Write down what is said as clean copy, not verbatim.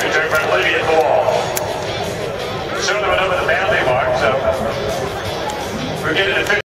turn front, let me hit the wall. Certainly went over the penalty mark, so we're getting a